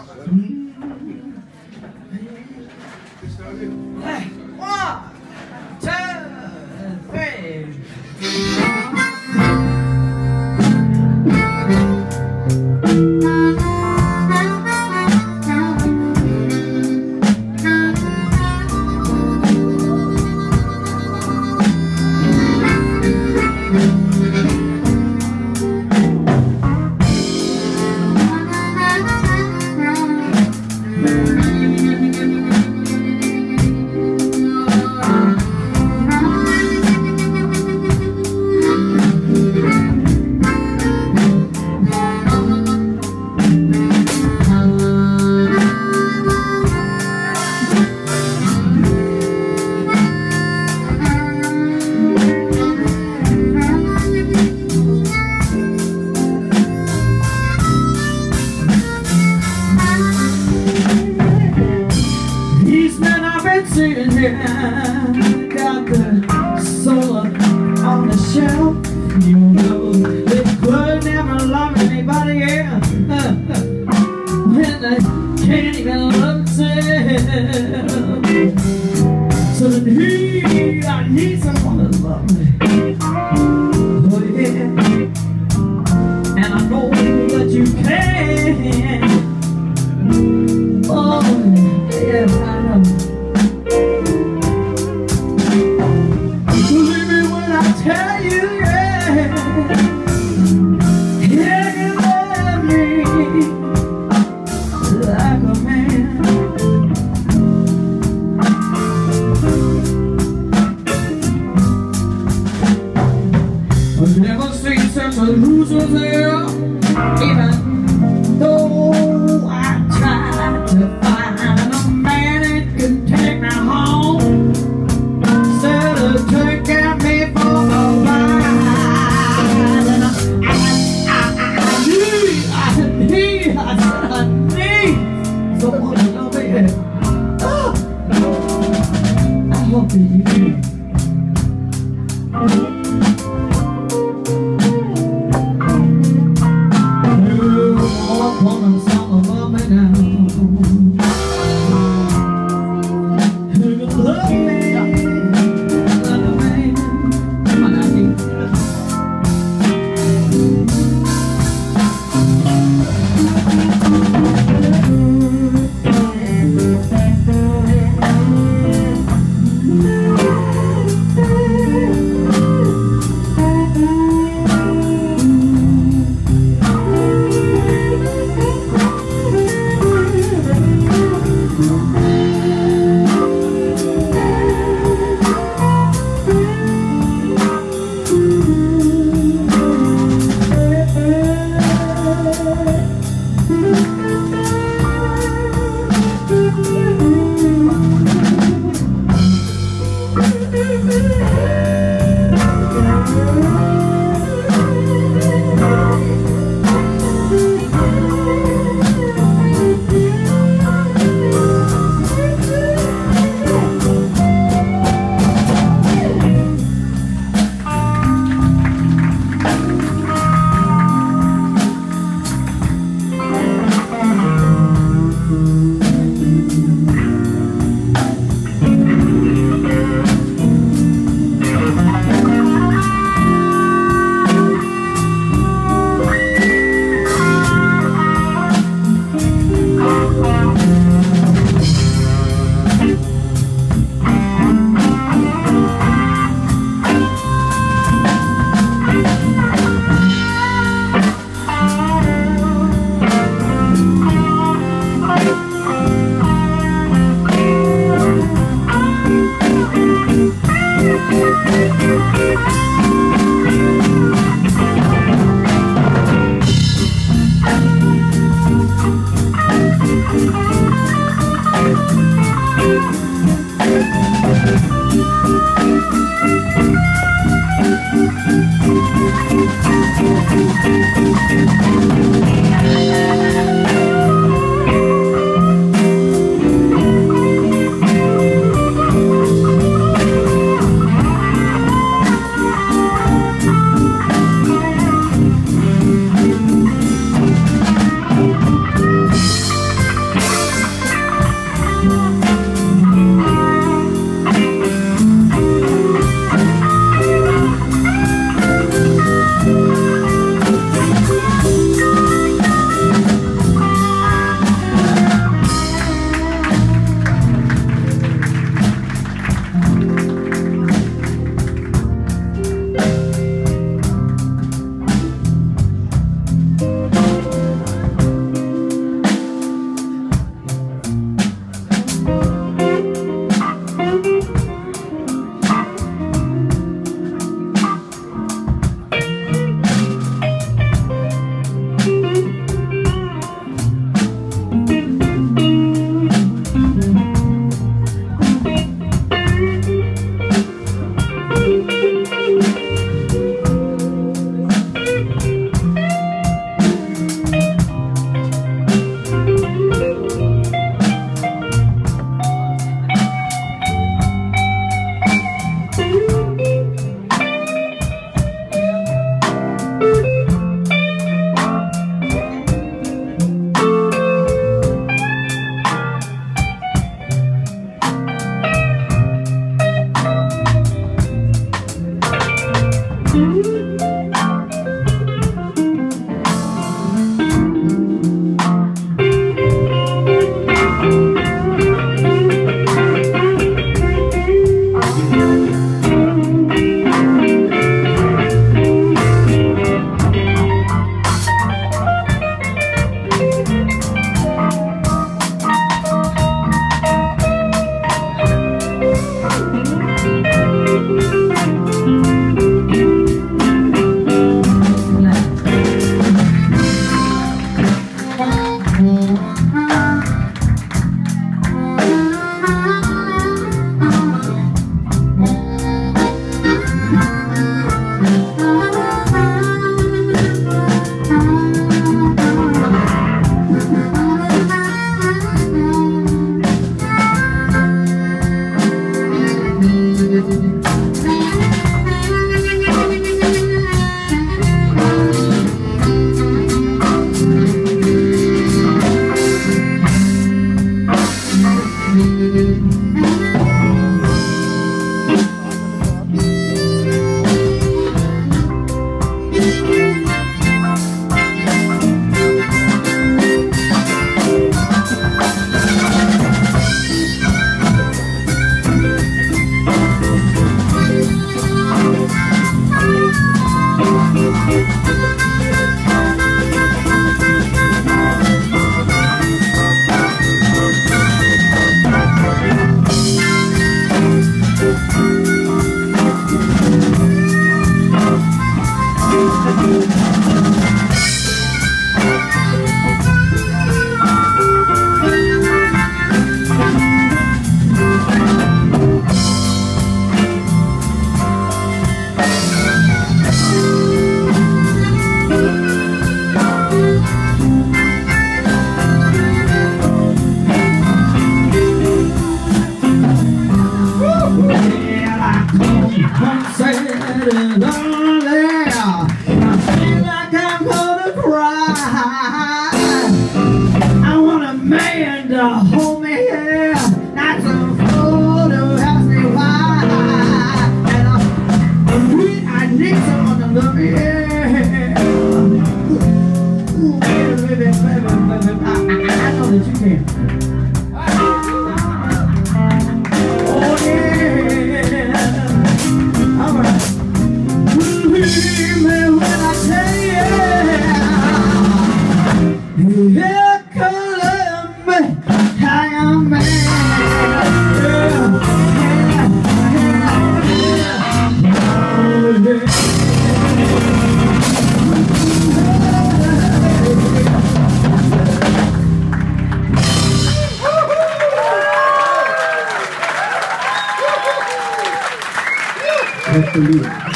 Got the soul on the shelf. You know they could never love anybody else when they can't even love themselves. So that I need someone to love me. Oh yeah, and I know that you can. Oh yeah, I know. Tell you, yeah, yeah, you love me like a man. I've never seen such a loser there, even though I tried to find a man that could take me home instead of taking me for a ride. And I need someone to love me. Oh, I hope that you do. I want someone to love me now. Who can love me? to hold me here, not so fool to ask me why. And I need someone to love me here. Baby, I know that you can. Oh yeah. All right. Believe me when I tell you, here Columbus, I am man. Absolutely.